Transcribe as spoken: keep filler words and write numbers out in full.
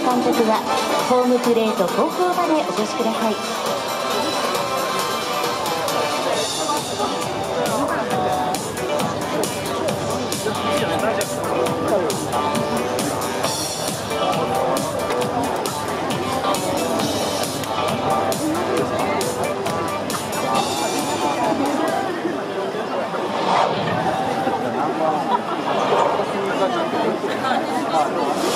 監督はホームプレート後方までお越しください。 あ